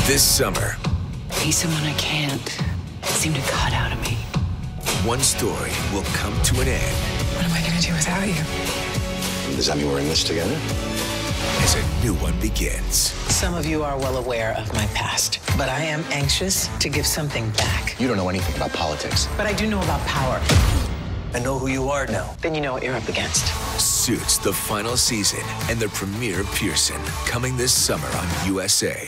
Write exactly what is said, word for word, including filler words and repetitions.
This summer, Be someone I can't seem to cut out of me. one story will come to an end What am I gonna do without you? Does that mean we're in this together? as a new one begins. Some of you are well aware of my past, but I am anxious to give something back. You don't know anything about politics. But I do know about power. I know who you are now. Then you know what you're up against. Suits the final season and the premiere of Pearson coming this summer on U S A.